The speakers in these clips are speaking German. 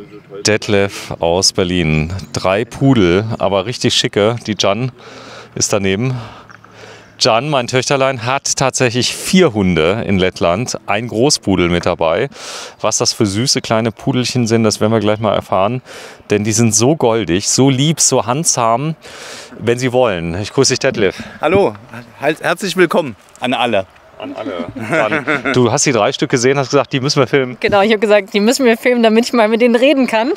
Detlef aus Berlin. 3 Pudel, aber richtig schicke. Die Jan ist daneben. Jan, mein Töchterlein, hat tatsächlich 4 Hunde in Lettland. Ein Großpudel mit dabei. Was das für süße kleine Pudelchen sind, das werden wir gleich mal erfahren. Denn die sind so goldig, so lieb, so handzahm, wenn sie wollen. Ich grüße dich, Detlef. Hallo, herzlich willkommen an alle. An alle. Du hast die 3 Stück gesehen, hast gesagt, die müssen wir filmen. Genau, ich habe gesagt, die müssen wir filmen, damit ich mal mit denen reden kann.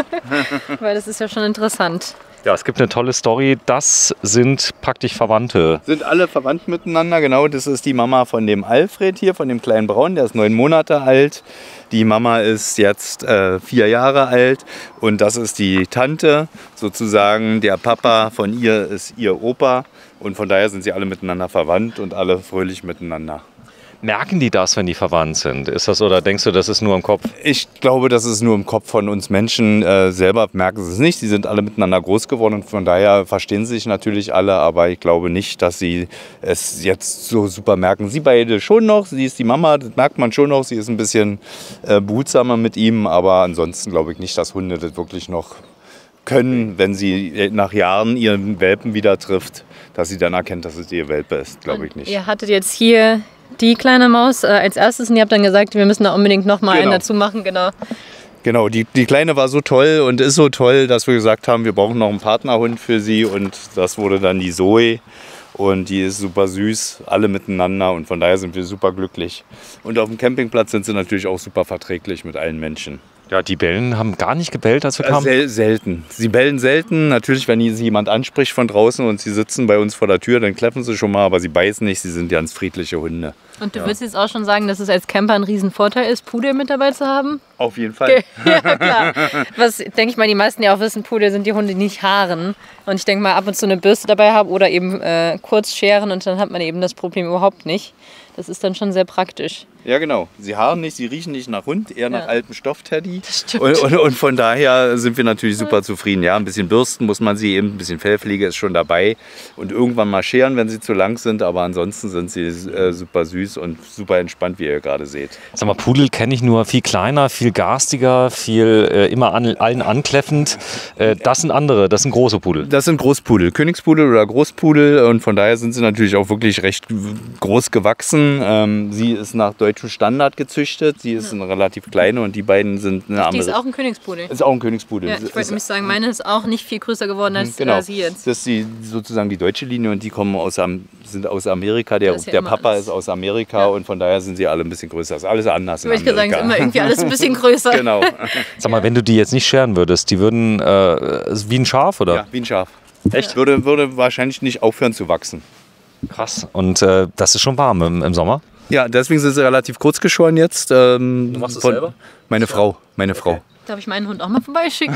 Weil das ist ja schon interessant. Ja, es gibt eine tolle Story. Das sind praktisch Verwandte. Sind alle verwandt miteinander, genau. Das ist die Mama von dem Alfred hier, von dem kleinen Braun. Der ist 9 Monate alt. Die Mama ist jetzt 4 Jahre alt. Und das ist die Tante, sozusagen. Der Papa von ihr ist ihr Opa. Und von daher sind sie alle miteinander verwandt und alle fröhlich miteinander. Merken die das, wenn die verwandt sind? Ist das, oder denkst du, das ist nur im Kopf? Ich glaube, das ist nur im Kopf von uns Menschen. Selber merken sie es nicht. Sie sind alle miteinander groß geworden und von daher verstehen sie sich natürlich alle. Aber ich glaube nicht, dass sie es jetzt so super merken. Sie beide schon noch. Sie ist die Mama, das merkt man schon noch. Sie ist ein bisschen behutsamer mit ihm. Aber ansonsten glaube ich nicht, dass Hunde das wirklich noch können, wenn sie nach Jahren ihren Welpen wieder trifft, dass sie dann erkennt, dass es ihr Welpe ist. Glaube ich nicht. Ihr hattet jetzt hier die kleine Maus als erstes und ihr habt dann gesagt, wir müssen da unbedingt noch mal einen dazu machen. Genau, die Kleine war so toll und ist so toll, dass wir gesagt haben, wir brauchen noch einen Partnerhund für sie und das wurde dann die Zoe und die ist super süß, alle miteinander und von daher sind wir super glücklich. Und auf dem Campingplatz sind sie natürlich auch super verträglich mit allen Menschen. Ja, die Bellen haben gar nicht gebellt, als wir kamen? Selten. Sie bellen selten. Natürlich, wenn sie jemand anspricht von draußen und sie sitzen bei uns vor der Tür, dann kläffen sie schon mal, aber sie beißen nicht. Sie sind ganz friedliche Hunde. Und du würdest jetzt auch schon sagen, dass es als Camper ein Riesenvorteil ist, Pudel mit dabei zu haben? Auf jeden Fall. Ja, klar. Was, denke ich mal, die meisten ja auch wissen, Pudel sind die Hunde, die nicht haaren. Und ich denke mal, ab und zu eine Bürste dabei haben oder eben kurz scheren und dann hat man eben das Problem überhaupt nicht. Das ist dann schon sehr praktisch. Ja, genau. Sie haaren nicht, sie riechen nicht nach Hund, eher nach altem Stoffteddy. Das stimmt. Und von daher sind wir natürlich super zufrieden. Ja, ein bisschen bürsten muss man sie eben, ein bisschen Fellpflege ist schon dabei. Und irgendwann mal scheren, wenn sie zu lang sind. Aber ansonsten sind sie super süß und super entspannt, wie ihr gerade seht. Sag mal, Pudel kenne ich nur viel kleiner, viel garstiger, viel immer allen ankläffend. Das sind andere, das sind große Pudel. Das sind Großpudel, Königspudel oder Großpudel. Und von daher sind sie natürlich auch wirklich recht groß gewachsen. Sie ist nach deutschem Standard gezüchtet. Sie ist eine relativ kleine und die beiden sind eine andere. Die ist auch ein Königspudel. Ist auch ein Königspudel. Ja, ich wollte nämlich sagen, meine ist auch nicht viel größer geworden als sie jetzt. Das ist sozusagen die deutsche Linie und die kommen sind aus Amerika. Der Papa ist aus Amerika und von daher sind sie alle ein bisschen größer. Das ist alles anders. Ich würde sagen, es ist immer irgendwie alles ein bisschen größer. Genau. Sag mal, wenn du die jetzt nicht scheren würdest, die würden wie ein Schaf, oder? Ja, wie ein Schaf. Echt? Würde wahrscheinlich nicht aufhören zu wachsen. Krass. Und das ist schon warm im Sommer? Ja, deswegen sind sie relativ kurz geschoren jetzt. Du machst es selber? Meine Frau. Darf ich meinen Hund auch mal vorbeischicken?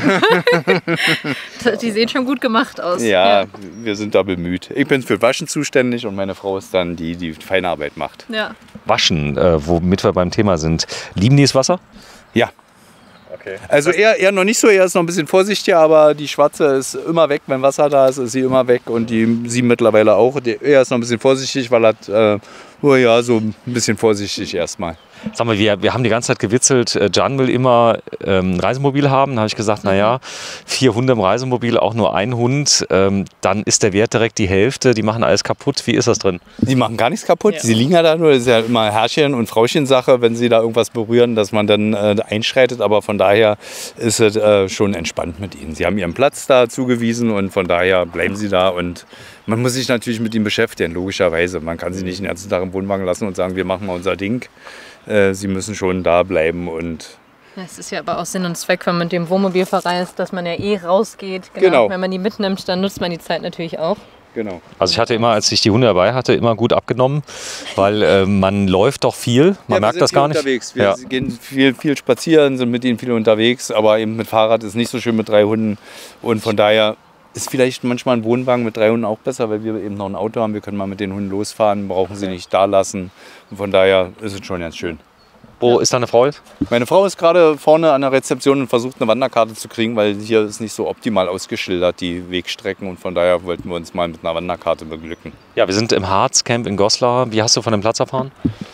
Die sehen schon gut gemacht aus. Ja, wir sind da bemüht. Ich bin für Waschen zuständig und meine Frau ist dann die, die feine Arbeit macht. Ja. Waschen, womit wir beim Thema sind. Lieben die das Wasser? Ja. Okay. Also er noch nicht so, er ist noch ein bisschen vorsichtiger, aber die Schwarze ist immer weg, wenn Wasser da ist sie immer weg und sie mittlerweile auch. Er ist noch ein bisschen vorsichtig, weil er so ein bisschen vorsichtig erstmal. Sag mal, wir haben die ganze Zeit gewitzelt, Jan will immer ein Reisemobil haben. Da habe ich gesagt, naja, 4 Hunde im Reisemobil, auch nur ein Hund, dann ist der Wert direkt die Hälfte, die machen alles kaputt. Wie ist das drin? Die machen gar nichts kaputt, sie liegen ja da nur, das ist ja immer Herrchen- und Frauchen-Sache, wenn sie da irgendwas berühren, dass man dann einschreitet, aber von daher ist es schon entspannt mit ihnen. Sie haben ihren Platz da zugewiesen und von daher bleiben sie da und man muss sich natürlich mit ihnen beschäftigen, logischerweise. Man kann sie nicht den ganzen Tag im Wohnwagen lassen und sagen, wir machen mal unser Ding. Sie müssen schon da bleiben und es ist ja aber auch Sinn und Zweck, wenn man mit dem Wohnmobil verreist, dass man ja rausgeht. Genau. Wenn man die mitnimmt, dann nutzt man die Zeit natürlich auch. Genau. Also ich hatte immer, als ich die Hunde dabei hatte, immer gut abgenommen, weil man läuft doch viel, man merkt das gar nicht. Unterwegs. Wir gehen viel spazieren, sind mit ihnen viel unterwegs, aber eben mit Fahrrad ist nicht so schön mit 3 Hunden und von daher ist vielleicht manchmal ein Wohnwagen mit 3 Hunden auch besser, weil wir eben noch ein Auto haben. Wir können mal mit den Hunden losfahren, brauchen sie nicht da lassen. Und von daher ist es schon ganz schön. Wo ist deine Frau jetzt? Meine Frau ist gerade vorne an der Rezeption und versucht eine Wanderkarte zu kriegen, weil hier ist nicht so optimal ausgeschildert, die Wegstrecken. Und von daher wollten wir uns mal mit einer Wanderkarte beglücken. Ja, wir sind im Harzcamp in Goslar. Wie hast du von dem Platz erfahren?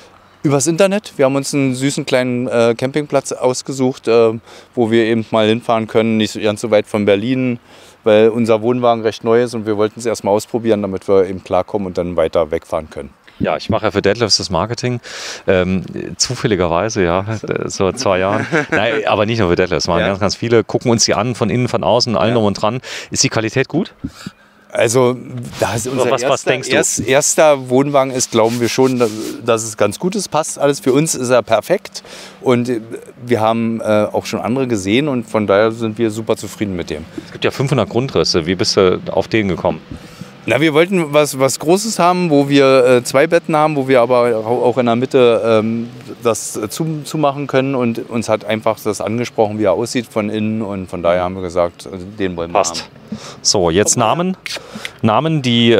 Übers Internet. Wir haben uns einen süßen kleinen Campingplatz ausgesucht, wo wir eben mal hinfahren können, nicht ganz so weit von Berlin, weil unser Wohnwagen recht neu ist und wir wollten es erstmal ausprobieren, damit wir eben klarkommen und dann weiter wegfahren können. Ja, ich mache ja für Deadlifts das Marketing. Zufälligerweise, ja, so 2 Jahren. Nein, aber nicht nur für Deadlifts. Machen ganz, ganz viele, gucken uns die an, von innen, von außen, allen drum und dran. Ist die Qualität gut? Also, da ist unser was denkst du? erster Wohnwagen ist, glauben wir schon, dass es ganz gut ist, passt alles. Für uns ist er perfekt und wir haben auch schon andere gesehen und von daher sind wir super zufrieden mit dem. Es gibt ja 500 Grundrisse. Wie bist du auf den gekommen? Na, wir wollten was Großes haben, wo wir 2 Betten haben, wo wir aber auch in der Mitte das zumachen können und uns hat einfach das angesprochen, wie er aussieht von innen und von daher haben wir gesagt, den wollen wir haben. So, jetzt Namen, die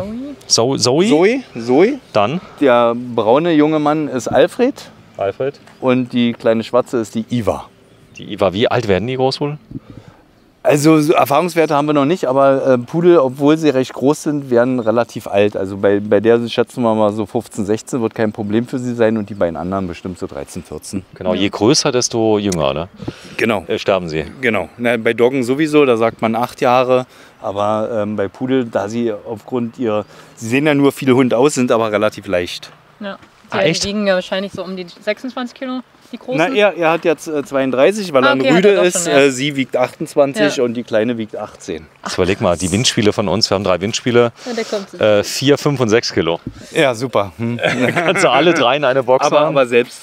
Zoe. Dann Der braune junge Mann ist Alfred und die kleine schwarze ist die Iva. Die Iva, wie alt werden die groß wohl? Also so Erfahrungswerte haben wir noch nicht, aber Pudel, obwohl sie recht groß sind, werden relativ alt. Also bei der schätzen wir mal so 15, 16 wird kein Problem für sie sein und die beiden anderen bestimmt so 13, 14. Genau, je größer, desto jünger, ne? Genau. Sterben sie. Genau. Na, bei Doggen sowieso, da sagt man 8 Jahre. Aber bei Pudel, da sie aufgrund sie sehen ja nur viel Hund aus, sind aber relativ leicht. Ja. Echt? Die wiegen ja wahrscheinlich so um die 26 Kilo, die großen. Na, er hat jetzt 32, weil er ein okay, Rüde hat er ist. doch schon, ja. Sie wiegt 28 Ja. und die Kleine wiegt 18. Jetzt überleg mal, die Windspiele von uns, wir haben 3 Windspiele, Ja, der kommt. 4, 5 und 6 Kilo. Ja, super. Kannst du alle 3 in eine Box haben? Aber selbst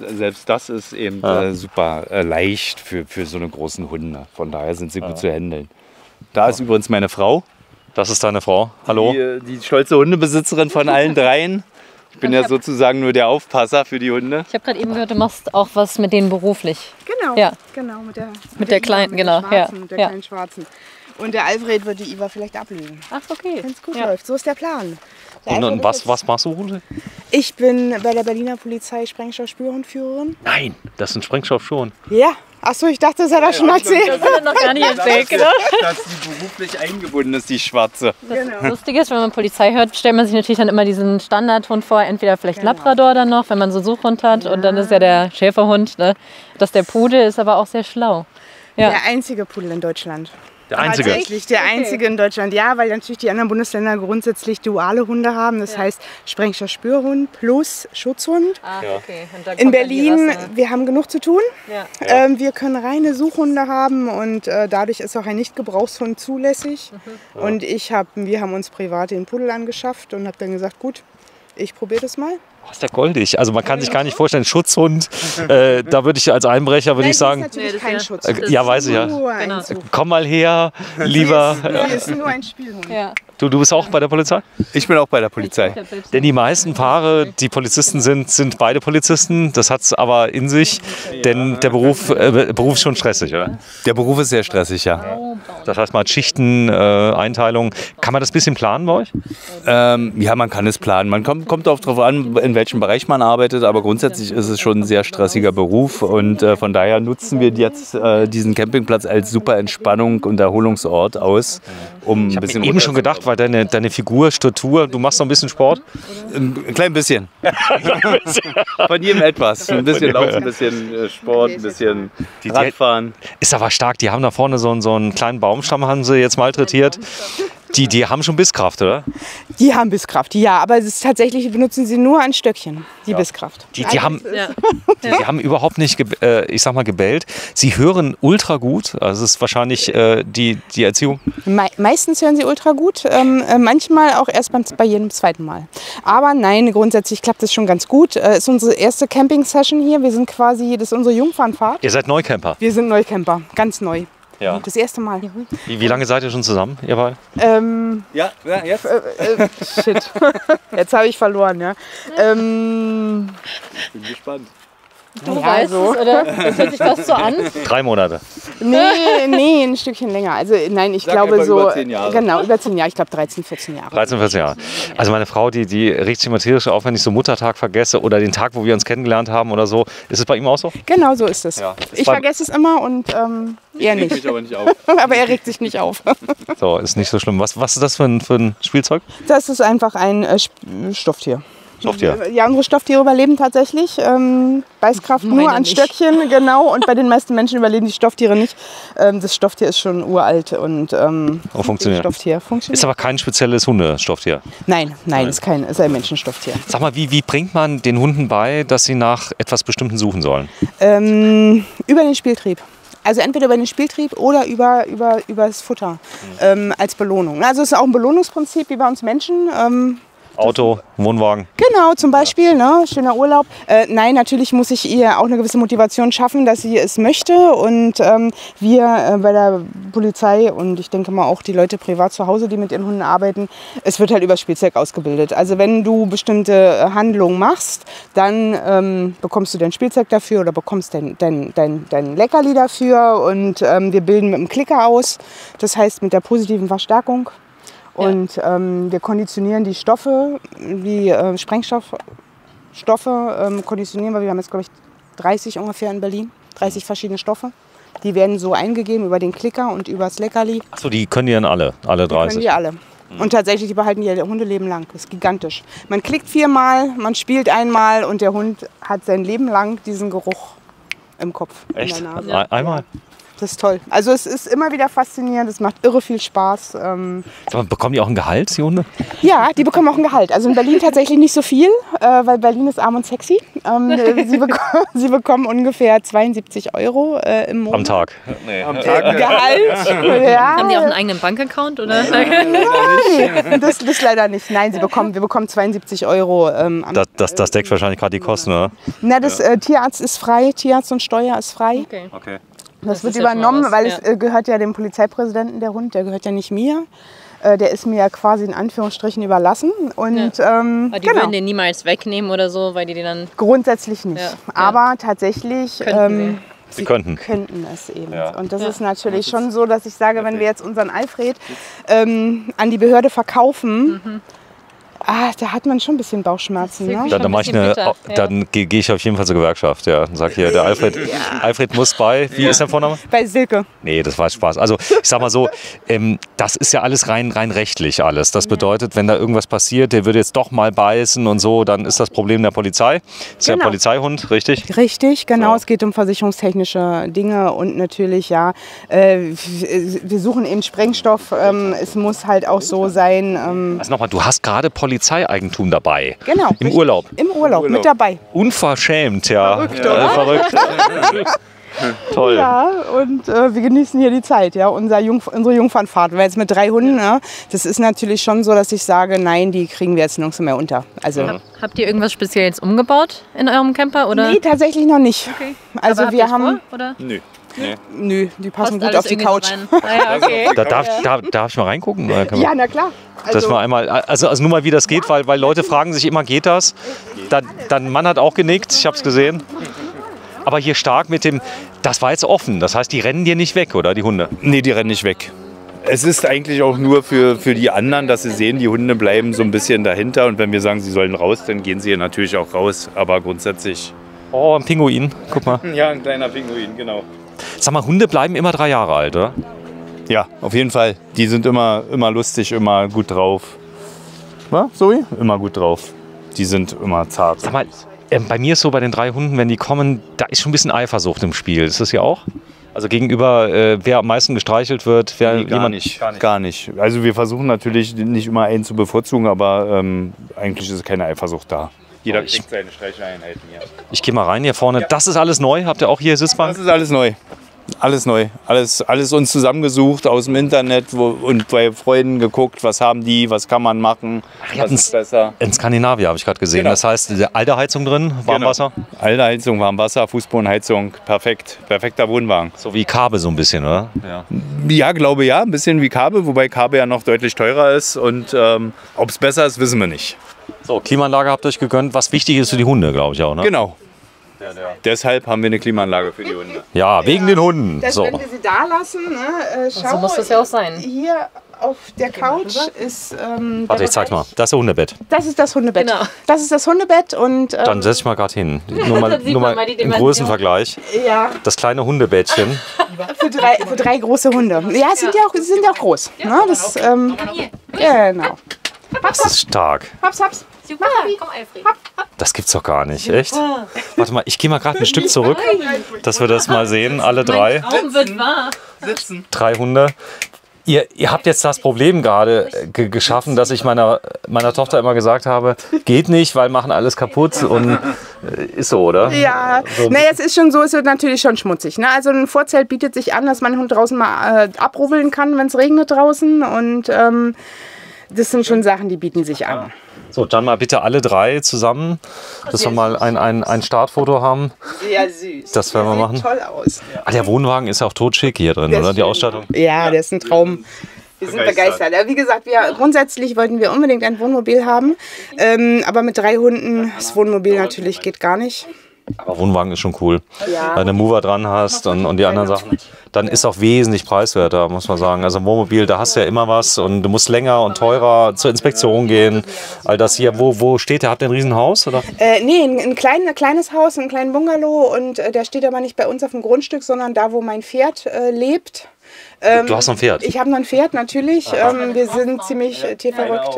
das ist eben super leicht für so eine großen Hunde. Von daher sind sie gut zu handeln. Da ist übrigens meine Frau. Das ist deine Frau. Hallo? Die stolze Hundebesitzerin von allen 3. Ich bin ja sozusagen nur der Aufpasser für die Hunde. Ich habe gerade eben gehört, du machst auch was mit denen beruflich. Genau, Ja. genau Mit der kleinen, Iva, genau, mit der ja, Schwarzen, mit der ja. kleinen Schwarzen. Und der Alfred wird die Iva vielleicht ablösen, Ach, okay. wenn es gut Ja. läuft. So ist der Plan. Der Und Alfred ist was machst du, Rudel? Ich bin bei der Berliner Polizei Sprengstoff-Spürhundführerin. Nein, das ist ein Sprengstoff schon. Ja. Achso, ich dachte, das hat er schon erzählt. Das hat er noch gar nicht erzählt, genau. Dass die beruflich eingebunden ist, die Schwarze. Das Lustige ist, wenn man Polizei hört, stellt man sich natürlich dann immer diesen Standardhund vor. Entweder vielleicht Labrador dann noch, wenn man so einen Suchhund hat. Und dann ist ja der Schäferhund. Ne? Das der Pudel ist aber auch sehr schlau. Ja. Der einzige Pudel in Deutschland. Der einzige. Tatsächlich der einzige in Deutschland. Ja, weil natürlich die anderen Bundesländer grundsätzlich duale Hunde haben. Das heißt Sprengstoff-Spürhund plus Schutzhund. Ah, okay. Und dann In kommt dann die Berlin, Rasse. wir haben genug zu tun. Ja. Wir können reine Suchhunde haben und dadurch ist auch ein Nicht-Gebrauchshund zulässig. Und wir haben uns privat den Pudel angeschafft und habe dann gesagt, gut, ich probiere das mal. Oh, ist der goldig. Also man kann sich gar nicht vorstellen, Schutzhund, da würde ich als Einbrecher, würde ich sagen, Das ist natürlich Nee, das kein ist ja- Schutzhund. ja, weiß ich ja. Nur ein Genau. Such- Komm mal her, lieber. Das ist nur ein Spielhund. Ja. Du bist auch bei der Polizei? Ich bin auch bei der Polizei. Denn die meisten Paare, die Polizisten sind beide Polizisten. Das hat es aber in sich, denn der Beruf ist schon stressig, oder? Der Beruf ist sehr stressig, ja. Das heißt, man hat Schichten, Einteilung. Kann man das ein bisschen planen bei euch? Ja, man kann es planen. Man kommt auch darauf an, in welchem Bereich man arbeitet, aber grundsätzlich ist es schon ein sehr stressiger Beruf und von daher nutzen wir jetzt diesen Campingplatz als super Entspannung und Erholungsort aus, um ein bisschen Eben schon gedacht, weil deine Figur, Statur, du machst noch ein bisschen Sport. Ein klein bisschen. Von jedem etwas. Ein bisschen Laufen, ein bisschen Sport, ein bisschen Radfahren. Ist aber stark, die haben da vorne so einen kleinen Baumstamm, haben sie jetzt malträtiert. Die haben schon Bisskraft, oder? Die haben Bisskraft, ja, aber es ist tatsächlich benutzen sie nur ein Stöckchen, die Bisskraft. Die haben, Ja. die haben überhaupt nicht, gebellt. Sie hören ultra gut. Also es ist wahrscheinlich die Erziehung. Meistens hören sie ultra gut, manchmal auch erst bei jedem zweiten Mal. Aber nein, grundsätzlich klappt es schon ganz gut. Ist unsere erste Camping-Session hier. Wir sind quasi, das ist unsere Jungfernfahrt. Ihr seid Neucamper. Wir sind Neucamper, ganz neu. Ja. Das erste Mal. Wie lange seid ihr schon zusammen, ihr beiden? Ja, jetzt. Shit, jetzt habe ich verloren. Ja. Bin gespannt. Du Ja, weißt so. es, oder? Das hört sich fast so an. 3 Monate. Nee, ein Stückchen länger. Also nein, ich Sag glaube einfach so. über 10 Jahre. Genau, über 10 Jahre. Ich glaube 13, 14 Jahre. 13, 14 Jahre. Also meine Frau, die regt sich immer tierisch auf, wenn ich so Muttertag vergesse oder den Tag, wo wir uns kennengelernt haben oder so. Ist es bei ihm auch so? Genau so ist es. Ja. Ich vergesse es immer und er nicht. aber nicht auf. Aber er regt sich nicht auf. So, ist nicht so schlimm. Was ist das für ein Spielzeug? Das ist einfach ein Stofftier. Stofftier. Ja, unsere Stofftiere überleben tatsächlich. Beißkraft nur Meine an nicht. Stöckchen, genau. Und bei den meisten Menschen überleben die Stofftiere nicht. Das Stofftier ist schon uralt und funktioniert. Stofftier funktioniert. Ist aber kein spezielles Hundestofftier. Nein, ist ein Menschenstofftier. Sag mal, wie bringt man den Hunden bei, dass sie nach etwas Bestimmten suchen sollen? Über den Spieltrieb. Also entweder über den Spieltrieb oder über das Futter als Belohnung. Also es ist auch ein Belohnungsprinzip wie bei uns Menschen. Auto, Wohnwagen. Genau, zum Beispiel, ne, schöner Urlaub. Nein, natürlich muss ich ihr auch eine gewisse Motivation schaffen, dass sie es möchte. Und wir bei der Polizei und ich denke mal auch die Leute privat zu Hause, die mit ihren Hunden arbeiten, es wird halt über Spielzeug ausgebildet. Also wenn du bestimmte Handlungen machst, dann bekommst du dein Spielzeug dafür oder bekommst dein Leckerli dafür. Und wir bilden mit dem Klicker aus, das heißt mit der positiven Verstärkung. Und wir konditionieren die Stoffe, die Sprengstoffe konditionieren wir. Wir haben jetzt, glaube ich, 30 ungefähr in Berlin, 30 verschiedene Stoffe. Die werden so eingegeben über den Klicker und über das Leckerli. Achso, die können die dann alle Die können 30. die alle. Und tatsächlich, die behalten die Hundeleben lang. Das ist gigantisch. Man klickt 4-mal, man spielt einmal und der Hund hat sein Leben lang diesen Geruch im Kopf. Echt? In der Nase. Einmal? Das ist toll. Also es ist immer wieder faszinierend, es macht irre viel Spaß. Sag mal, bekommen die auch ein Gehalt, die Hunde? Ja, die bekommen auch ein Gehalt. Also in Berlin tatsächlich nicht so viel, weil Berlin ist arm und sexy. Sie bekommen ungefähr 72 € im Monat. Am Tag. Am Tag. Gehalt. Ja. Haben die auch einen eigenen Bankaccount? Oder? Nee, das leider nicht. Nein, wir bekommen 72 € am Das deckt wahrscheinlich gerade die Kosten, oder? Na, das Tierarzt ist frei, Tierarzt und Steuer ist frei. Okay. Das wird ist ja schon mal übernommen, was, weil ja. es gehört ja dem Polizeipräsidenten, der Hund, der gehört ja nicht mir. Der ist mir ja quasi in Anführungsstrichen überlassen. Und, Aber die würden den niemals wegnehmen oder so, weil die den dann... Grundsätzlich nicht. Ja. Aber tatsächlich Könnten Sie könnten. es eben. Ja. Und das ist natürlich schon so, dass ich sage, wenn wir jetzt unseren Alfred an die Behörde verkaufen, da hat man schon ein bisschen Bauchschmerzen. Ne? Dann mache ich ein bisschen bitter, dann gehe ich auf jeden Fall zur Gewerkschaft. Ja. Dann sag hier, der Alfred muss bei. Wie ist der Vorname? Bei Silke. Nee, das war Spaß. Also ich sag mal so, das ist ja alles rein rechtlich alles. Das bedeutet, wenn da irgendwas passiert, der würde jetzt doch mal beißen und so, dann ist das Problem der Polizei. Ist ja ein Genau. Polizeihund, richtig? Richtig, genau. So. Es geht um versicherungstechnische Dinge und natürlich, ja, wir suchen eben Sprengstoff. Es muss halt auch so sein. Also nochmal, du hast gerade Polizeieigentum dabei. Genau. Im richtig. Urlaub. Im Urlaub, mit dabei. Unverschämt, ja. Verrückt, oder? Verrückt. Toll. Ja, und wir genießen hier die Zeit, ja, unsere Jungfernfahrt. Weil jetzt mit 3 Hunden, ne, das ist natürlich schon so, dass ich sage, nein, die kriegen wir jetzt nirgends mehr unter. Also, Habt ihr irgendwas Spezielles umgebaut in eurem Camper? Oder? nee, tatsächlich noch nicht. Okay. Also Aber habt wir ihr haben, vor, oder? nö, die passen Passt gut alles auf die irgendwie Couch. so rein? Ah, ja, okay. Darf ich mal reingucken? Oder kann man- Ja, na klar. Das mal einmal, also nur mal, wie das geht, weil Leute fragen sich immer, geht das? Dein Mann hat auch genickt, ich habe es gesehen. Aber hier stark mit dem, das war jetzt offen, das heißt, die rennen dir nicht weg, oder, die Hunde? Nee, die rennen nicht weg. Es ist eigentlich auch nur für die anderen, dass sie sehen, die Hunde bleiben so ein bisschen dahinter. Und wenn wir sagen, sie sollen raus, dann gehen sie natürlich auch raus. Aber grundsätzlich... Oh, ein Pinguin, guck mal. Ja, ein kleiner Pinguin, genau. Sag mal, Hunde bleiben immer 3 Jahre alt, oder? Ja, auf jeden Fall. Die sind immer lustig, immer gut drauf. Was, Zoe? Immer gut drauf. Die sind immer zart. Sag mal, bei mir ist so, bei den 3 Hunden, wenn die kommen, da ist schon ein bisschen Eifersucht im Spiel. Ist das hier auch? Also gegenüber, wer am meisten gestreichelt wird, wer Nee, gar nicht. Also wir versuchen natürlich nicht immer einen zu bevorzugen, aber eigentlich ist keine Eifersucht da. Jeder kriegt seine Streicheleinheiten hier. Ich gehe mal rein hier vorne. Das ist alles neu. Habt ihr auch hier Sitzbank? Das ist alles neu. Alles neu. Alles uns zusammengesucht aus dem Internet und bei Freunden geguckt, was haben die, was kann man machen, was ist besser. In Skandinavien habe ich gerade gesehen. Genau. Das heißt, alte Heizung drin, Warmwasser. Genau. Alte Heizung, Warmwasser, Fußbodenheizung, perfekt. Perfekter Wohnwagen. So wie Kabe so ein bisschen, oder? Ja. Ja, glaube ja, ein bisschen wie Kabe, wobei Kabe ja noch deutlich teurer ist. Und ob es besser ist, wissen wir nicht. So, Klimaanlage habt ihr euch gegönnt, was wichtig ist für die Hunde, glaube ich auch, ne? Genau. Deshalb haben wir eine Klimaanlage für die Hunde. Ja, wegen den Hunden. Dass, So. wenn wir sie da lassen, ne, schau, So muss das ja auch sein. hier auf der Couch ist Warte, ich zeig's mal. Das ist das Hundebett. Das ist das Hundebett. Genau. Das ist das Hundebett und Dann setz ich mal gerade hin. Nur mal, Dann sieht nur man mal mal die im Dimension. Größenvergleich. ja, Das kleine Hundebettchen. für drei große Hunde. Ja, sind ja auch groß. Ne? Das, genau. Das ist stark. Haps. Super, komm Alfred. Das gibt's doch gar nicht, echt? Warte mal, ich gehe mal gerade ein Stück zurück, dass wir das mal sehen, alle drei. Traum wird wahr. 3 Hunde. Ihr habt jetzt das Problem gerade geschaffen, dass ich meiner Tochter immer gesagt habe, geht nicht, weil machen alles kaputt und ist so, oder? Ja, naja, es ist schon so, es wird natürlich schon schmutzig. Ne? Also ein Vorzelt bietet sich an, dass man den Hund draußen mal abrubbeln kann, wenn es regnet draußen. Und das sind schon Sachen, die bieten sich an. So, dann mal bitte alle 3 zusammen, dass wir mal ein Startfoto haben. Sehr süß. Das werden wir machen. Sieht toll aus. Ah, der Wohnwagen ist ja auch totschick hier drin, oder? Die Ausstattung. Ja, der ist ein Traum. Wir sind begeistert. Ja, wie gesagt, grundsätzlich wollten wir unbedingt ein Wohnmobil haben. Aber mit 3 Hunden, das Wohnmobil natürlich geht gar nicht. Aber Wohnwagen ist schon cool. Ja. Weil du einen Mover dran hast und die anderen Sachen. Dann ist auch wesentlich preiswerter, muss man sagen. Also im Wohnmobil, da hast du ja immer was und du musst länger und teurer zur Inspektion gehen. All das hier, wo steht der? Habt ihr ein Riesenhaus? Oder? Nee, ein kleines Haus, einen kleinen Bungalow. Und der steht aber nicht bei uns auf dem Grundstück, sondern da, wo mein Pferd lebt. Du hast noch ein Pferd? Ich habe noch ein Pferd, natürlich. Wir sind ziemlich tierverrückt.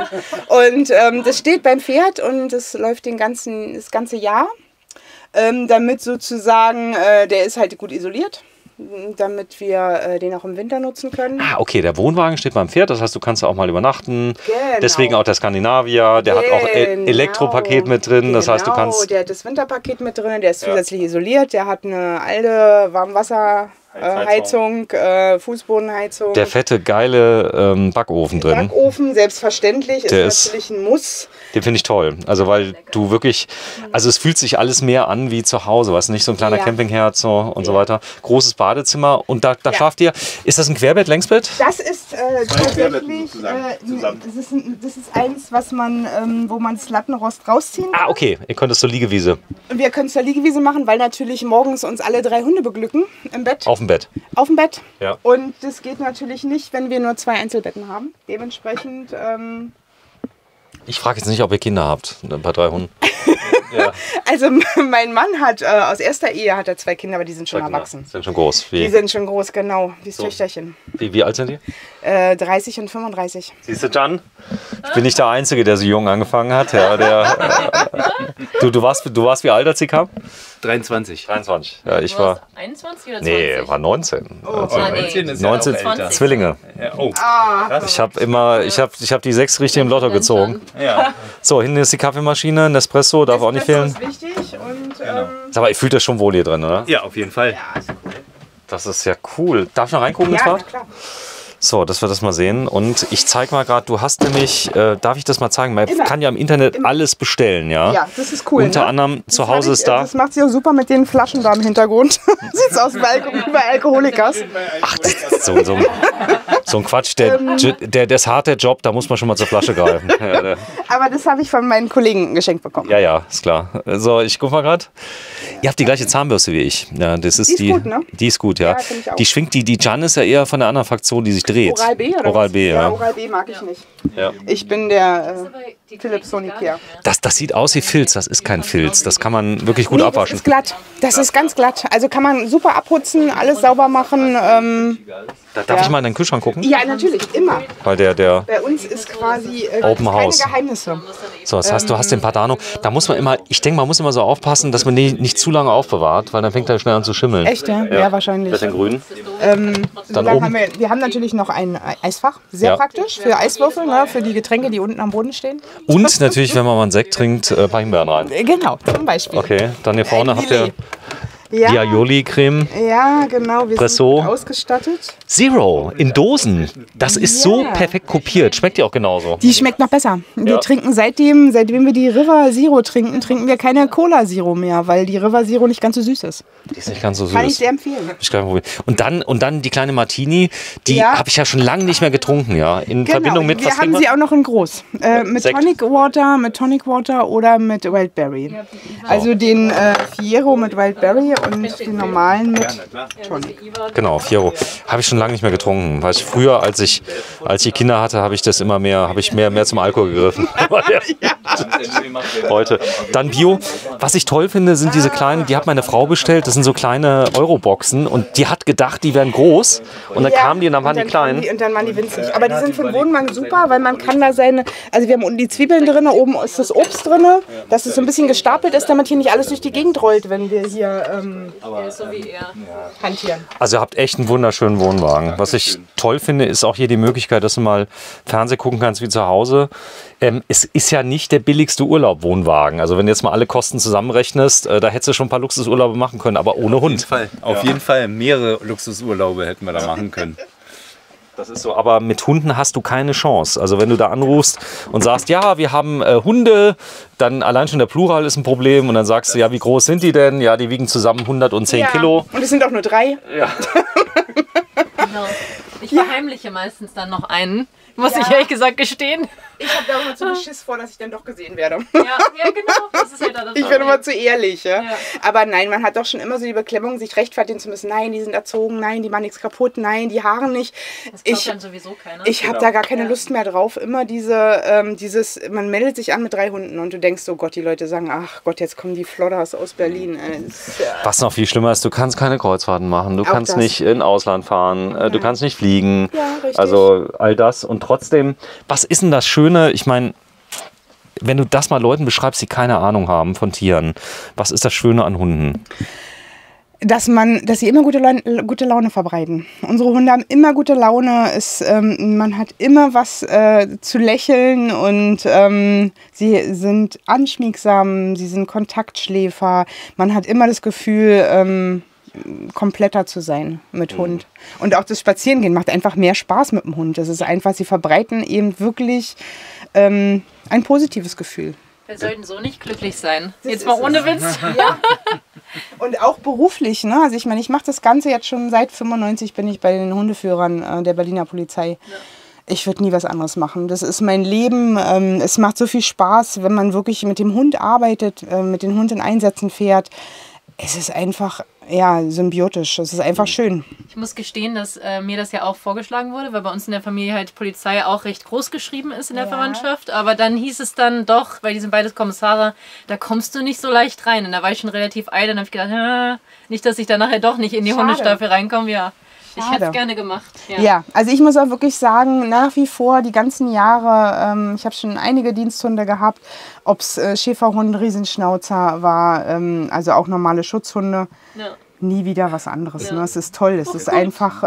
Das steht beim Pferd und das läuft das ganze Jahr. Damit sozusagen, der ist halt gut isoliert, damit wir den auch im Winter nutzen können. Ah, okay, der Wohnwagen steht beim Pferd, das heißt, du kannst auch mal übernachten. Genau. Deswegen auch der Skandinavier, der hat auch Elektropaket mit drin, das heißt, du kannst... Der hat das Winterpaket mit drin, der ist zusätzlich isoliert, der hat eine alte Warmwasserheizung, Fußbodenheizung. Der fette, geile Backofen drin. Backofen, selbstverständlich, ist natürlich ein Muss. Den finde ich toll. Also weil du wirklich, also es fühlt sich alles mehr an wie zu Hause, weißt du, nicht so ein kleiner Campingherd so und so weiter. Großes Badezimmer und da schlaft ihr. Ist das ein Querbett, Längsbett? Das ist tatsächlich, das ist eins, was man, wo man das Lattenrost rausziehen kann. Ah, okay, ihr könnt es zur Liegewiese. Und wir können es zur Liegewiese machen, weil natürlich morgens uns alle 3 Hunde beglücken im Bett. Auf dem Bett. Auf dem Bett. Ja. Und das geht natürlich nicht, wenn wir nur 2 Einzelbetten haben. Dementsprechend... Ich frage jetzt nicht, ob ihr Kinder habt, bei 3 Hunden. Ja. Also mein Mann hat aus erster Ehe hat er 2 Kinder, aber die sind schon erwachsen. Sind schon groß. Die sind schon groß, genau. Wie das Töchterchen. Wie alt sind die? 30 und 35. Siehst du, Can? Ich bin nicht der Einzige, der so jung angefangen hat. Ja, du warst wie alt, als sie kam? 23. 23. Ja, ich war... 21 oder 20? Nee, war 19. Oh, 19 ist 19 ja auch älter. Zwillinge. Ja, oh. Ich habe die 6 richtig im Lotto gezogen. Ja. So, hinten ist die Kaffeemaschine, Nespresso, darf auch nicht fehlen. Das ist wichtig und Aber ihr fühlt euch schon wohl hier drin, oder? Ja, auf jeden Fall. Das ist ja cool. Darf ich noch reingucken? ja, na klar. So, dass wir das mal sehen. Und ich zeige mal gerade, du hast nämlich, darf ich das mal zeigen? Man kann ja im Internet alles bestellen, ja? Ja, das ist cool. Unter anderem zu Hause ist da. Das macht sie auch super mit den Flaschen da im Hintergrund. Sieht's aus wie bei Alkoholikers. Ach, das ist so ein Quatsch. Der ist hart, der Job, da muss man schon mal zur Flasche greifen. Ja, Aber das habe ich von meinen Kollegen geschenkt bekommen. ja, ist klar. So, ich guck mal gerade. Ihr habt die gleiche Zahnbürste wie ich. Ja, das ist die ist gut, ne? Die ist gut, ja. Ja, find ich auch. Die schwingt, die Can ist ja eher von der anderen Fraktion, die sich dreht. Oral B oder Oral was? B, ja. Oral B mag ich nicht. Ja. Ich bin der Philipp Sonicare. Das sieht aus wie Filz, das ist kein Filz. Das kann man wirklich gut abwaschen. Das ist glatt. Das ist ganz glatt. Also kann man super abputzen, alles sauber machen. Darf ich mal in den Kühlschrank gucken? Ja, natürlich, immer. Weil der Bei uns ist quasi Open keine House. Geheimnisse. So, das heißt, du hast den Pardano. Da muss man immer, ich denke, man muss immer so aufpassen, dass man den nicht zu lange aufbewahrt, weil dann fängt er schnell an zu schimmeln. Echt, ja? Ja, wahrscheinlich. Bisschen grün. Dann oben. wir haben natürlich noch ein Eisfach, sehr praktisch für Eiswürfel, ne, für die Getränke, die unten am Boden stehen. Und natürlich, wenn man mal einen Sekt trinkt, ein paar Himbeeren rein. Genau, zum Beispiel. Okay, dann hier vorne habt ihr Ja, die Aioli-Creme. ja, genau, wir Presso. sind gut ausgestattet. Zero in Dosen. Das ist so perfekt kopiert. Schmeckt die auch genauso. Die schmeckt noch besser. Wir Ja. trinken seitdem wir die River Zero trinken wir keine Cola Zero mehr, weil die River Zero nicht ganz so süß ist. Die ist nicht ganz so süß. Kann ich sehr empfehlen. Ich kann probieren. Und dann die kleine Martini, die Ja. habe ich ja schon lange nicht mehr getrunken, ja. In Verbindung mit wir was haben trinken sie auch noch in groß. Mit Sekt. Tonic Water oder mit Wildberry. Also den Fiero mit Wildberry und den normalen mit Tonic. Genau, Fiero. Habe ich schon lange nicht mehr getrunken. Weil ich früher, als ich die Kinder hatte, habe ich das immer mehr, mehr zum Alkohol gegriffen. Heute. Dann Bio. Was ich toll finde, sind diese kleinen, die hat meine Frau bestellt, das sind so kleine Euroboxen und die hat gedacht, die wären groß und dann kamen die und dann waren die klein. Und dann waren die winzig. Aber die sind für den Wohnwagen super, weil man kann da also wir haben unten die Zwiebeln drin, oben ist das Obst drin, dass es so ein bisschen gestapelt ist, damit hier nicht alles durch die Gegend rollt, wenn wir hier hantieren. Also ihr habt echt einen wunderschönen Wohnwagen. Was ich toll finde, ist auch hier die Möglichkeit, dass du mal Fernsehen gucken kannst wie zu Hause. Es ist ja nicht der billigste Urlaub-Wohnwagen. Also wenn du jetzt mal alle Kosten zusammenrechnest, da hättest du schon ein paar Luxusurlaube machen können, aber ohne Hund. Auf jeden Fall mehrere Luxusurlaube hätten wir da machen können. Das ist so, aber mit Hunden hast du keine Chance. Also wenn du da anrufst und sagst, ja, wir haben Hunde, dann allein schon der Plural ist ein Problem und dann sagst du, ja, wie groß sind die denn? Ja, die wiegen zusammen 110 Kilo. Und es sind auch nur 3. Ja. Genau. Ich verheimliche meistens dann noch einen, muss ich ehrlich gesagt gestehen. Ich habe da immer zu viel Schiss vor, dass ich dann doch gesehen werde. Ja, genau. Das ist ja das ich bin immer zu ehrlich. Ja? Aber nein, man hat doch schon immer so die Beklemmung, sich rechtfertigen zu müssen. Nein, die sind erzogen, nein, die machen nichts kaputt, nein, die haaren nicht. Das glaubt dann sowieso keiner. Ich habe da gar keine Lust mehr drauf. Immer man meldet sich an mit 3 Hunden und du denkst, oh Gott, die Leute sagen, ach Gott, jetzt kommen die Flodders aus Berlin. Was noch viel schlimmer ist, du kannst keine Kreuzfahrten machen, du kannst nicht in Ausland fahren, du kannst nicht fliegen. Ja, richtig. Also all das. Und trotzdem, was ist denn das Schöne? Ich meine, wenn du das mal Leuten beschreibst, die keine Ahnung haben von Tieren, was ist das Schöne an Hunden? Dass sie immer gute Laune verbreiten. Unsere Hunde haben immer gute Laune. Man hat immer was zu lächeln und sie sind anschmiegsam, sie sind Kontaktschläfer. Man hat immer das Gefühl, kompletter zu sein mit Hund. Und auch das Spazierengehen macht einfach mehr Spaß mit dem Hund. Das ist einfach, sie verbreiten eben wirklich ein positives Gefühl. Wir sollten so nicht glücklich sein. Jetzt mal ohne Witz. Ja. Und auch beruflich. Ne? Also ich meine, ich mache das Ganze jetzt schon seit 95 bin ich bei den Hundeführern der Berliner Polizei. Ja. Ich würde nie was anderes machen. Das ist mein Leben. Es macht so viel Spaß, wenn man wirklich mit dem Hund arbeitet, mit den Hunden in Einsätzen fährt. Es ist einfach symbiotisch. Es ist einfach schön. Ich muss gestehen, dass mir das ja auch vorgeschlagen wurde, weil bei uns in der Familie halt Polizei auch recht groß geschrieben ist in der Verwandtschaft. Aber dann hieß es dann doch, weil die sind beides Kommissare, da kommst du nicht so leicht rein. Und da war ich schon relativ eitel und habe ich gedacht, nicht, dass ich dann nachher doch nicht in die Hundestaffel reinkomme. Ja. Ich hätte es gerne gemacht. Ja, also ich muss auch wirklich sagen, nach wie vor die ganzen Jahre, ich habe schon einige Diensthunde gehabt, ob es Schäferhund, Riesenschnauzer war, also auch normale Schutzhunde. Ja. Nie wieder was anderes. Ja. Ne? Es ist toll, es ist einfach...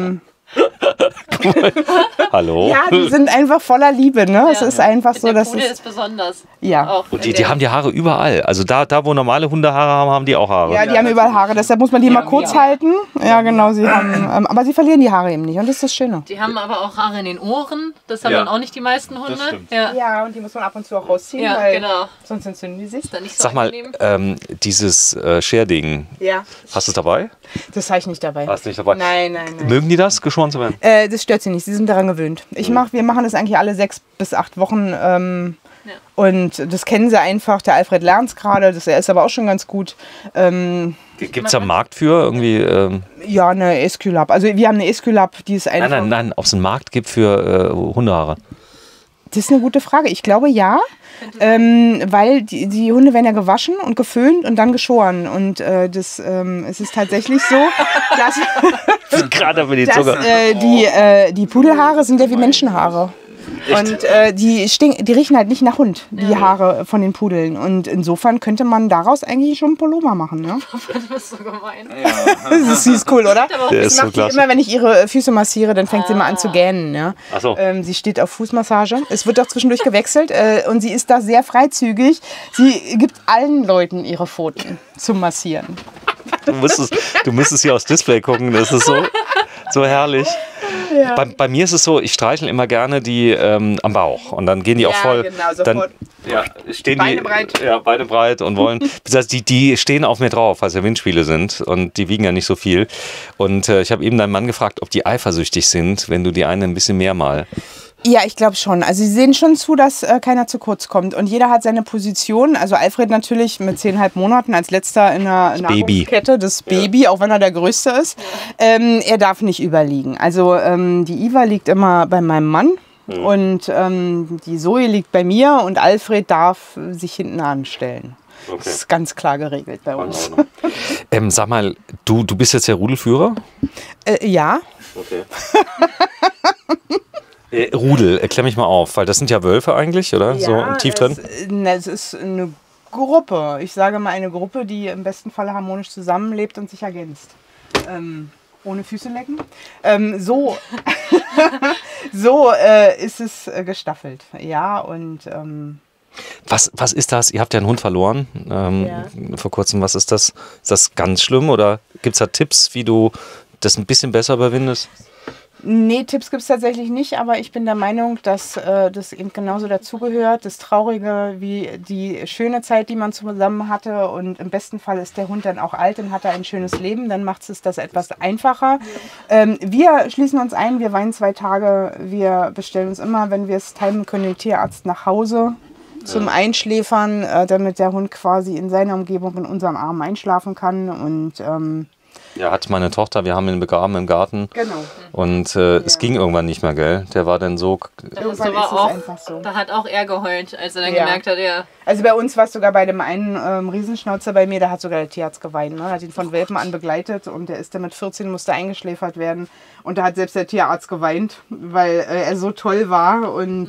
Hallo? Ja, die sind einfach voller Liebe. Ne? Es ist einfach so, dass Pudel ist besonders. Ja. Und die haben die Haare überall. Also da, wo normale Hunde Haare haben, haben die auch Haare. Ja, die haben überall Haare. Deshalb muss man die mal kurz halten. Ja, genau. Sie haben, aber sie verlieren die Haare eben nicht. Und das ist das Schöne. Die haben aber auch Haare in den Ohren. Das haben dann auch nicht die meisten Hunde. Ja, und die muss man ab und zu auch rausziehen. Ja, weil genau. Sonst entzünden die sich. Ist dann nicht so Sag mal, dieses Share-Ding, hast du es dabei? Das habe ich nicht dabei. Hast du nicht dabei? Nein. Mögen die das, geschoren zu werden? Das stört sie nicht. Sie sind daran gewöhnt. Wir machen das eigentlich alle 6 bis 8 Wochen. Und das kennen sie einfach. Der Alfred lernt es gerade. Er ist aber auch schon ganz gut. Gibt es da einen Markt für? Irgendwie, Ja, eine Esculap. Also wir haben eine Esculap, die ist einfach... Nein, ob es einen Markt gibt für Hundehaare. Das ist eine gute Frage. Ich glaube ja, weil die Hunde werden ja gewaschen und geföhnt und dann geschoren. Und es ist tatsächlich so, dass, Gerade für die dass Zucker. Die Pudelhaare sind ja wie Menschenhaare. Und die riechen halt nicht nach Hund, die Haare von den Pudeln. Und insofern könnte man daraus eigentlich schon einen Pullover machen. Ne? Du bist so gemein. Das ist cool, oder? Der ist so klasse. Immer, wenn ich ihre Füße massiere, dann fängt sie immer an zu gähnen. Ja? Ach so. Sie steht auf Fußmassage. Es wird auch zwischendurch gewechselt und sie ist da sehr freizügig. Sie gibt allen Leuten ihre Pfoten zum Massieren. Du müsstest hier aufs Display gucken, das ist so herrlich. Ja. Bei mir ist es so, ich streichel immer gerne die am Bauch und dann gehen die auch voll. Genau, sofort. Dann stehen Beine breit. Ja, Beine breit und wollen. Das heißt, die stehen auf mir drauf, weil es ja Windspiele sind und die wiegen ja nicht so viel. Und ich habe eben deinen Mann gefragt, ob die eifersüchtig sind, wenn du die eine ein bisschen mehr mal. Ja, ich glaube schon. Also sie sehen schon zu, dass keiner zu kurz kommt. Und jeder hat seine Position. Also Alfred natürlich mit 10,5 Monaten als letzter in der Nahrungskette, das Baby, auch wenn er der Größte ist. Er darf nicht überliegen. Also die Iva liegt immer bei meinem Mann. Und die Zoe liegt bei mir und Alfred darf sich hinten anstellen. Okay. Das ist ganz klar geregelt bei uns. Sag mal, du bist jetzt der Rudelführer? Ja. Okay. Rudel, erklär mich mal auf, weil das sind ja Wölfe eigentlich, oder? Ja, so tief drin? Es ist eine Gruppe. Ich sage mal eine Gruppe, die im besten Fall harmonisch zusammenlebt und sich ergänzt. Ohne Füße lecken. So ist es gestaffelt. Ja, und... Was ist das? Ihr habt ja einen Hund verloren vor kurzem. Was ist das? Ist das ganz schlimm oder gibt es da Tipps, wie du das ein bisschen besser überwindest? Nee, Tipps gibt es tatsächlich nicht, aber ich bin der Meinung, dass das eben genauso dazugehört. Das Traurige wie die schöne Zeit, die man zusammen hatte. Und im besten Fall ist der Hund dann auch alt und hat er ein schönes Leben. Dann macht es das etwas einfacher. Wir schließen uns ein, wir weinen 2 Tage. Wir bestellen uns immer, wenn wir es timen können, den Tierarzt nach Hause zum Einschläfern, damit der Hund quasi in seiner Umgebung in unserem Arm einschlafen kann. Und ja, hat meine Tochter, wir haben ihn begraben im Garten. Genau. Und es ging irgendwann nicht mehr, gell? Der war dann so... Irgendwann ist es einfach so. Da hat auch er geheult, als er dann gemerkt hat, Also bei uns war es sogar bei dem einen Riesenschnauzer bei mir, da hat sogar der Tierarzt geweint. Ne? Hat ihn von Welpen an begleitet und der ist dann mit 14, musste eingeschläfert werden. Und da hat selbst der Tierarzt geweint, weil er so toll war. Und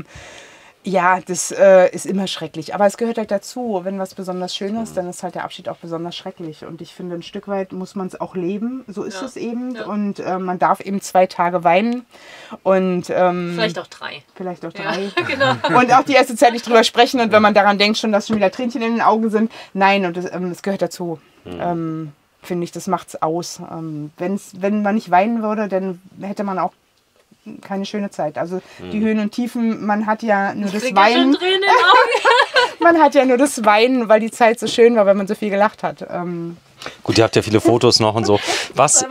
ja, das ist immer schrecklich. Aber es gehört halt dazu. Wenn was besonders schön ist, dann ist halt der Abschied auch besonders schrecklich. Und ich finde, ein Stück weit muss man es auch leben. So ist es eben. Ja. Und man darf eben 2 Tage weinen. Und vielleicht auch 3. Vielleicht auch 3. Ja, genau. Und auch die erste Zeit nicht drüber sprechen. Und wenn man daran denkt, schon, dass schon wieder Tränchen in den Augen sind. Nein, und es gehört dazu. Finde ich, das macht's aus. Wenn man nicht weinen würde, dann hätte man auch keine schöne Zeit. Also die Höhen und Tiefen, man hat ja nur das Weinen. Man hat ja nur das Weinen, weil die Zeit so schön war, weil man so viel gelacht hat. Gut, ihr habt ja viele Fotos noch und so. Was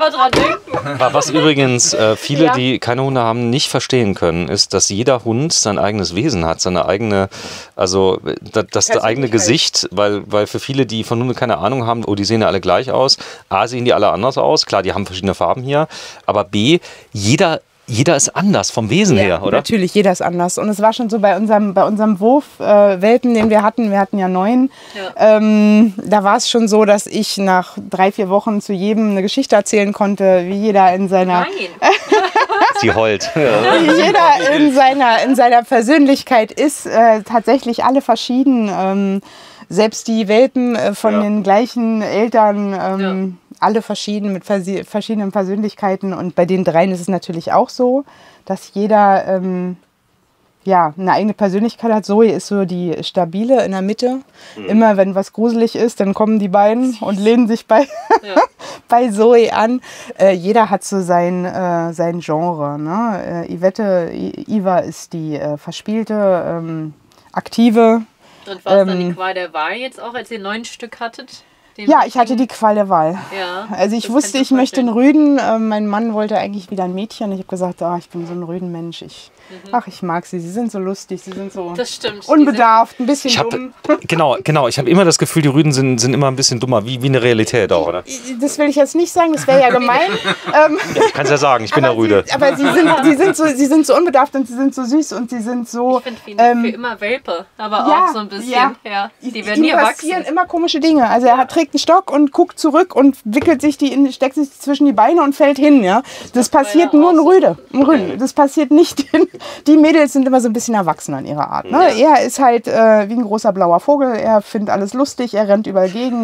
übrigens viele, die keine Hunde haben, nicht verstehen können, ist, dass jeder Hund sein eigenes Wesen hat, seine eigene, also das eigene Gesicht, weil für viele, die von Hunden keine Ahnung haben, die sehen ja alle gleich aus. A, sehen die alle anders aus. Klar, die haben verschiedene Farben hier. Aber B, jeder ist anders vom Wesen her, oder? Natürlich, jeder ist anders. Und es war schon so bei unserem Wurf-Welpen, den wir hatten ja 9. Ja. Da war es schon so, dass ich nach 3-4 Wochen zu jedem eine Geschichte erzählen konnte, wie jeder in seiner... Sie heult. Wie jeder in seiner Persönlichkeit ist. Tatsächlich alle verschieden. Selbst die Welpen von den gleichen Eltern... alle verschieden mit verschiedenen Persönlichkeiten und bei den 3 ist es natürlich auch so, dass jeder eine eigene Persönlichkeit hat. Zoe ist so die stabile in der Mitte. Immer wenn was gruselig ist, dann kommen die beiden und lehnen sich bei Zoe an. Jeder hat so sein Genre. Ne? Iva ist die verspielte, aktive. Und war es dann die Qual der Wahl jetzt auch, als ihr 9 Stück hattet? Ja, ich hatte die Qual der Wahl. Ja, also ich wusste, ich möchte einen Rüden. Mein Mann wollte eigentlich wieder ein Mädchen. Ich habe gesagt, ich bin so ein Rüdenmensch. Ich mag sie. Sie sind so lustig, sie sind so unbedarft, ein bisschen dumm. Genau. Ich habe immer das Gefühl, die Rüden sind immer ein bisschen dummer, wie eine Realität auch, oder? Das will ich jetzt nicht sagen, das wäre ja gemein. Ich kann es ja sagen, ich bin der Rüde. Aber sie sind so unbedarft und sie sind so süß und sie sind so... Ich finde für immer Welpe, aber auch so ein bisschen. Ja. Die werden nie erwachsen. Passieren immer komische Dinge. Also er trägt einen Stock und guckt zurück und steckt sich zwischen die Beine und fällt hin. Ja? Das passiert nur ein Rüden. Das passiert nicht. Die Mädels sind immer so ein bisschen erwachsener in ihrer Art. Ne? Ja. Er ist halt wie ein großer blauer Vogel. Er findet alles lustig, er rennt überall gegen.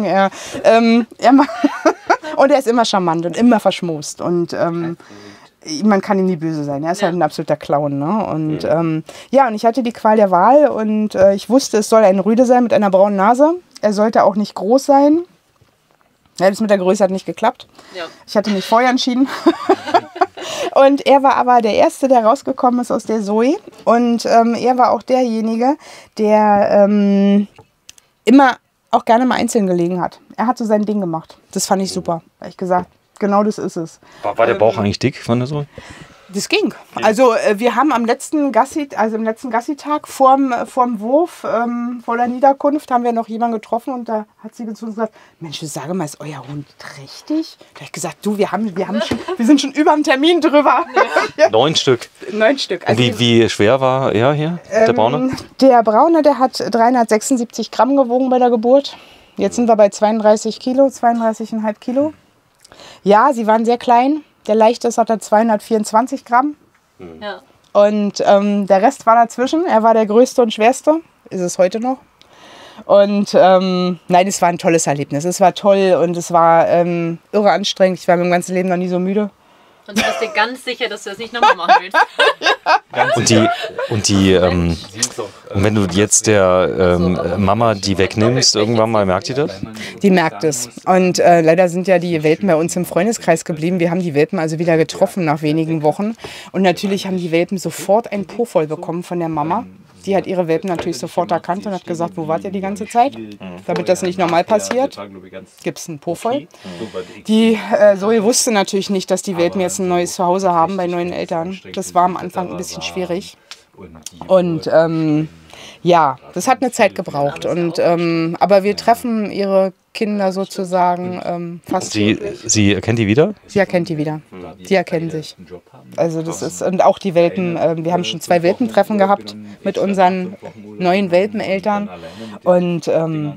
Und er ist immer charmant und immer verschmust. Und man kann ihm nie böse sein. Er ist halt ein absoluter Clown. Ne? Und und ich hatte die Qual der Wahl und ich wusste, es soll ein Rüde sein mit einer braunen Nase. Er sollte auch nicht groß sein. Ja, das mit der Größe hat nicht geklappt. Ja. Ich hatte mich vorher entschieden. Und er war aber der Erste, der rausgekommen ist aus der Zoe. Und er war auch derjenige, der immer auch gerne mal einzeln gelegen hat. Er hat so sein Ding gemacht. Das fand ich super. Da habe ich gesagt, genau das ist es. War der Bauch eigentlich dick von der Zoe? Das ging. Also wir haben am letzten Gassitag vorm Wurf, vor der Niederkunft, haben wir noch jemanden getroffen und da hat sie zu uns gesagt, Mensch, sage mal, ist euer Hund trächtig? Da habe ich gesagt, du, wir sind schon über dem Termin drüber. Ja. 9 Stück. 9 Stück. Also wie schwer war er hier, der Braune? Der Braune, der hat 376 Gramm gewogen bei der Geburt. Jetzt sind wir bei 32 Kilo, 32,5 Kilo. Ja, sie waren sehr klein. Der leichteste hatte 224 Gramm. Ja. Und der Rest war dazwischen. Er war der größte und schwerste. Ist es heute noch. Und nein, es war ein tolles Erlebnis. Es war toll und es war irre anstrengend. Ich war mein ganzes Leben noch nie so müde. Und du bist dir ganz sicher, dass du das nicht nochmal machen willst. Und wenn du jetzt der Mama die wegnimmst, irgendwann mal merkt die das? Die merkt es. Und leider sind ja die Welpen bei uns im Freundeskreis geblieben. Wir haben die Welpen also wieder getroffen nach wenigen Wochen. Und natürlich haben die Welpen sofort ein Po voll bekommen von der Mama. Die hat ihre Welpen natürlich sofort erkannt und hat gesagt, wo wart ihr die ganze Zeit? Damit das nicht normal passiert, gibt es einen Po voll. Die Zoe wusste natürlich nicht, dass die Welpen jetzt ein neues Zuhause haben bei neuen Eltern. Das war am Anfang ein bisschen schwierig. Und ja, das hat eine Zeit gebraucht. Und, aber wir treffen ihre Kinder sozusagen fast. Sie erkennt die wieder? Sie erkennt die wieder. Die erkennen sich. Also das ist, und auch die Welpen, wir haben schon 2 Welpentreffen gehabt mit unseren neuen Welpeneltern. Und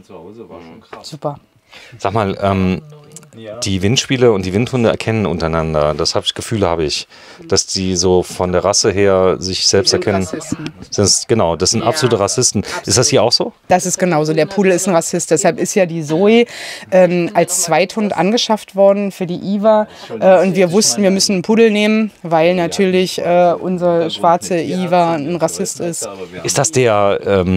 super. Sag mal, die Windspiele und die Windhunde erkennen untereinander. Das Gefühl habe ich, dass die so von der Rasse her sich selbst erkennen. Genau, das sind absolute Rassisten. Ist das hier auch so? Das ist genauso. Der Pudel ist ein Rassist. Deshalb ist ja die Zoe als Zweithund angeschafft worden für die Iva. Und wir wussten, wir müssen einen Pudel nehmen, weil natürlich unsere schwarze Iva ein Rassist ist. Ist das der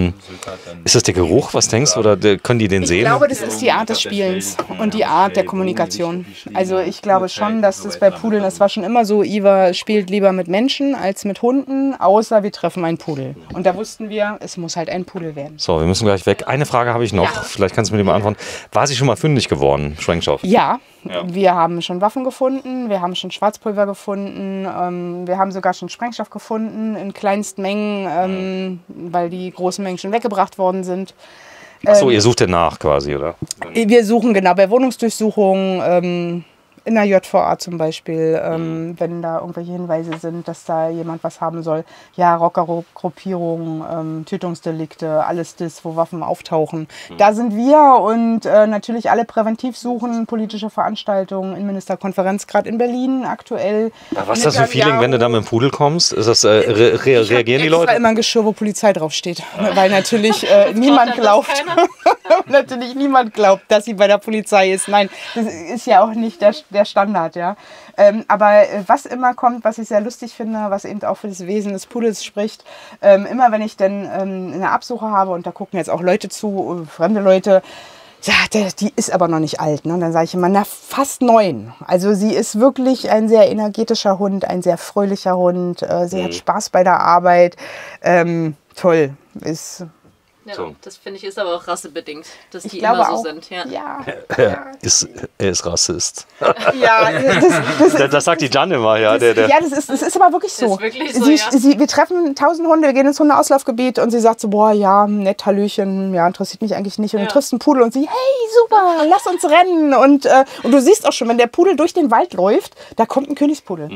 Geruch, was denkst du? Oder können die den sehen? Ich glaube, das ist die Art des Spielens und die Art der Kommunikation. Also ich glaube schon, dass das bei Pudeln, das war schon immer so, Iva spielt lieber mit Menschen als mit Hunden, außer wir treffen einen Pudel. Und da wussten wir, es muss halt ein Pudel werden. So, wir müssen gleich weg. Eine Frage habe ich noch, vielleicht kannst du mir die beantworten. War sie schon mal fündig geworden, Schwenkschopf? Ja. Wir haben schon Waffen gefunden, wir haben schon Schwarzpulver gefunden, wir haben sogar schon Sprengstoff gefunden in kleinsten Mengen, weil die großen Mengen schon weggebracht worden sind. Achso, ihr sucht ja nach quasi, oder? Wir suchen genau bei Wohnungsdurchsuchungen, in der JVA zum Beispiel, wenn da irgendwelche Hinweise sind, dass da jemand was haben soll. Ja, Rockergruppierungen, Tötungsdelikte, alles das, wo Waffen auftauchen. Da sind wir und natürlich alle präventiv suchen, politische Veranstaltungen, Innenministerkonferenz gerade in Berlin aktuell. Ja, was ist das für ein Feeling, wenn du da mit dem Pudel kommst? Ist das, reagieren die Leute? Ich habe immer ein Geschirr, wo Polizei draufsteht, weil natürlich niemand glaubt. Natürlich niemand glaubt, dass sie bei der Polizei ist. Nein, das ist ja auch nicht der Standard, ja. Aber was immer kommt, was ich sehr lustig finde, was eben auch für das Wesen des Pudels spricht, immer wenn ich dann eine Absuche habe und da gucken jetzt auch Leute zu, fremde Leute, ja, die ist aber noch nicht alt. Ne? Und dann sage ich immer, na, fast 9. Also sie ist wirklich ein sehr energetischer Hund, ein sehr fröhlicher Hund. Sie hat Spaß bei der Arbeit. Toll. Ist... Ja, das finde ich ist aber auch rassebedingt, dass die glaube immer so auch, sind. Ja. Er ist Rassist. Ja, das sagt die Jan immer. Ja, das ist aber wirklich so. Ist wirklich so, wir treffen 1000 Hunde, wir gehen ins Hundeauslaufgebiet und sie sagt so, boah, ja, nett, Hallöchen, ja, interessiert mich eigentlich nicht. Und dann triffst du einen Pudel und sie, hey, super, lass uns rennen. Und du siehst auch schon, wenn der Pudel durch den Wald läuft, da kommt ein Königspudel.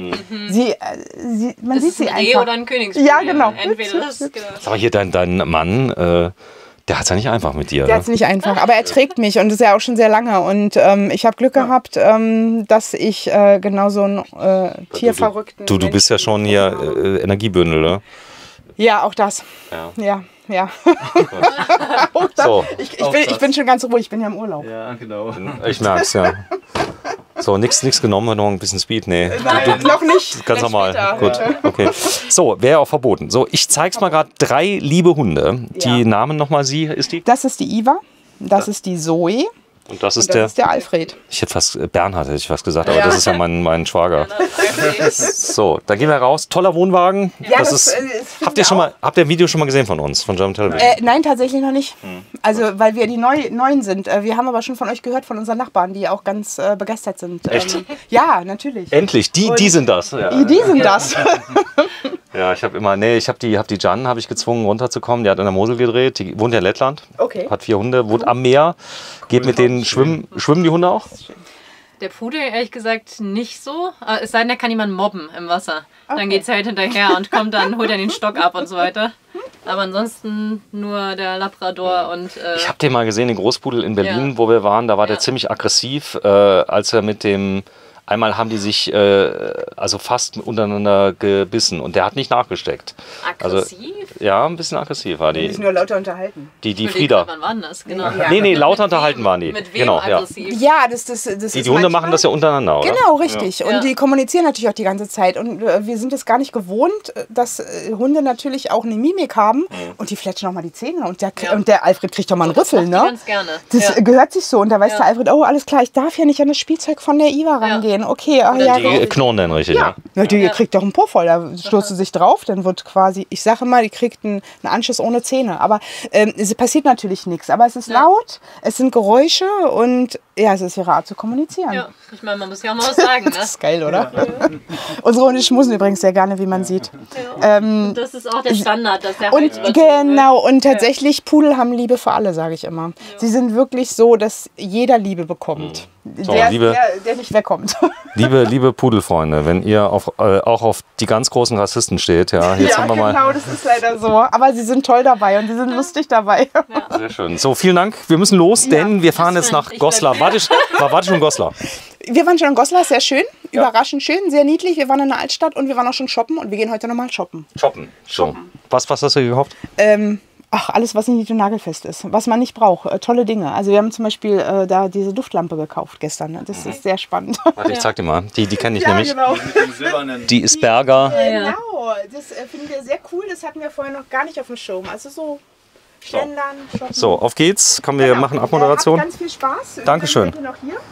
Man sieht sie einfach. Ein Reh oder ein Königspudel. Ja, genau. Entweder das. Genau. Aber hier dein Mann... Der hat es ja nicht einfach mit dir. Der hat es nicht einfach, aber er trägt mich und das ist ja auch schon sehr lange. Und ich habe Glück gehabt, dass ich genau so einen Tierverrückten... Du bist ja schon hier Energiebündel, oder? Ja, auch das. Ja. Auch das. So. Ich bin schon ganz ruhig, ich bin ja im Urlaub. Ja, genau. Ich merk's, ja. So, nichts genommen, noch ein bisschen Speed? Nee. Nein, noch nicht. Ganz normal. Gut, okay. So, wäre auch verboten. So, ich zeig's mal gerade 3 liebe Hunde. Die Namen nochmal, ist die? Das ist die Iva, das ist die Zoe. Und das ist der Alfred. Ich hätte fast Bernhard hätte ich was gesagt, aber das ist ja mein Schwager. So, dann gehen wir raus. Toller Wohnwagen. Ja, das ist Habt ihr ein Video schon mal gesehen von uns, von German Television? Nein, tatsächlich noch nicht. Also, weil wir die Neuen sind. Wir haben aber schon von euch gehört, von unseren Nachbarn, die auch ganz begeistert sind. Echt? Ja, natürlich. Endlich, die sind das. Ja. Die sind das. Ja, ich habe die Jan gezwungen runterzukommen. Die hat in der Mosel gedreht. Die wohnt ja in Lettland. Okay. Hat 4 Hunde, wohnt am Meer. Geht mit denen schwimmen. Schwimmen die Hunde auch? Der Pudel ehrlich gesagt nicht so. Es sei denn, er kann jemanden mobben im Wasser. Dann geht es halt hinterher und holt er den Stock ab und so weiter. Aber ansonsten nur der Labrador und... Ich habe den mal gesehen, den Großpudel in Berlin, wo wir waren. Da war der ziemlich aggressiv, als er mit dem... Einmal haben die sich also fast untereinander gebissen und der hat nicht nachgesteckt. Aggressiv? Also, ja, ein bisschen aggressiv war die. Die sind nur lauter unterhalten. Die Frieda. Wann war das? Genau. Ja. Nee, lauter unterhalten waren die. Mit wem genau, aggressiv? Ja, das Die ist Hunde manchmal- machen das ja untereinander, oder? Genau, richtig. Ja. Und die kommunizieren natürlich auch die ganze Zeit. Und wir sind es gar nicht gewohnt, dass Hunde natürlich auch eine Mimik haben. Und die fletschen auch mal die Zähne. Und der Alfred kriegt doch mal einen Rüffel, Das ne? macht die ganz gerne. Das gehört sich so. Und da weiß der Alfred, oh, alles klar, ich darf ja nicht an das Spielzeug von der Iva rangehen. Okay, ach ja. Die knurren dann richtig, ja. Ja, die kriegt doch einen Po voll. Da stoßt sie sich drauf, dann wird quasi, ich sage mal, die kriegt einen Anschuss ohne Zähne. Aber es passiert natürlich nichts. Aber es ist laut, es sind Geräusche und ja, es ist ihre Art zu kommunizieren. Ja, ich meine, man muss ja auch mal was sagen, ne? Das ist geil, oder? Unsere Hunde schmusen übrigens sehr gerne, wie man sieht. Das ist auch der Standard, dass der Und halt genau, und tatsächlich, Pudel haben Liebe für alle, sage ich immer. Sie sind wirklich so, dass jeder Liebe bekommt. So, Der nicht wegkommt. Liebe Pudelfreunde, wenn ihr auch auf die ganz großen Rassisten steht, ja, jetzt haben wir mal. Genau, das ist leider so. Aber sie sind toll dabei und sie sind lustig dabei. Sehr schön. So, vielen Dank. Wir müssen los, denn wir fahren jetzt nach Goslar. Warte schon in Goslar. Wir waren schon in Goslar, sehr schön, überraschend schön, sehr niedlich. Wir waren in der Altstadt und wir waren auch schon shoppen und wir gehen heute nochmal shoppen. Shoppen. So. Was hast du gekauft? Alles, was nicht nagelfest ist, was man nicht braucht. Tolle Dinge. Also wir haben zum Beispiel da diese Duftlampe gekauft gestern. Ne? Das ist sehr spannend. Warte, ich zeig dir mal. Die kenne ich nämlich. Genau. Die ist Berger. Genau, das finden wir sehr cool. Das hatten wir vorher noch gar nicht auf dem Schirm. Also so schlendern, shoppen. So, auf geht's. Komm, wir Genau. machen Abmoderation. Habt ganz viel Spaß. Dankeschön. Seid ihr noch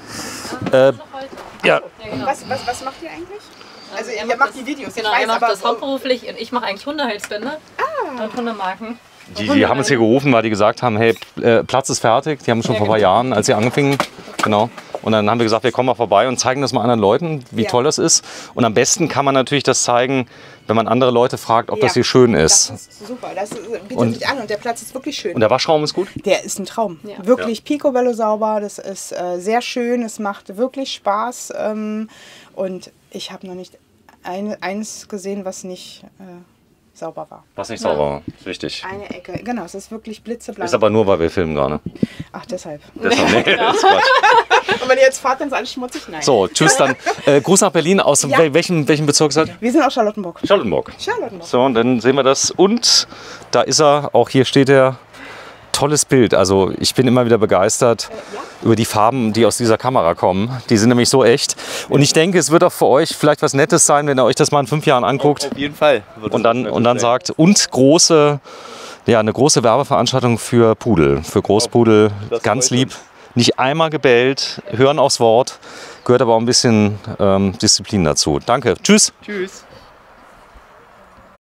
hier? Ja, Was macht ihr eigentlich? Also er ihr macht die Videos, Genau, ich weiß, er macht aber das hauptberuflich und ich mache eigentlich Hundehalsbänder und Hundemarken. die haben uns hier gerufen, weil die gesagt haben, hey, Platz ist fertig. Die haben schon vor ein paar Jahren, als sie angefangen, genau. Und dann haben wir gesagt, wir kommen mal vorbei und zeigen das mal anderen Leuten, wie toll das ist. Und am besten kann man natürlich das zeigen, wenn man andere Leute fragt, ob das hier schön ist. Das ist super, das bietet sich an und der Platz ist wirklich schön. Und der Waschraum ist gut? Der ist ein Traum. Wirklich picobello sauber, das ist sehr schön, es macht wirklich Spaß. Und ich habe noch nicht eins gesehen, was nicht sauber war. Was nicht sauber war, richtig. Eine Ecke, genau, es ist wirklich blitzeblank. Ist aber nur, weil wir filmen gerade. Ach, deshalb. Deshalb, nee, das ist Quatsch. Und wenn ihr jetzt fahrt, dann ist alles schmutzig? Nein. So, tschüss dann. Gruß nach Berlin. Aus welchem Bezirk seid ihr? Wir sind aus Charlottenburg. Charlottenburg. Charlottenburg. So, und dann sehen wir das. Und da ist er, auch hier steht er. Tolles Bild. Also ich bin immer wieder begeistert über die Farben, die aus dieser Kamera kommen. Die sind nämlich so echt. Und ich denke, es wird auch für euch vielleicht was Nettes sein, wenn ihr euch das mal in 5 Jahren anguckt. Auf jeden Fall. Und dann sagt, und eine große Werbeveranstaltung für Pudel, für Großpudel, ganz lieb. Nicht einmal gebellt, hören aufs Wort, gehört aber auch ein bisschen Disziplin dazu. Danke. Tschüss. Tschüss.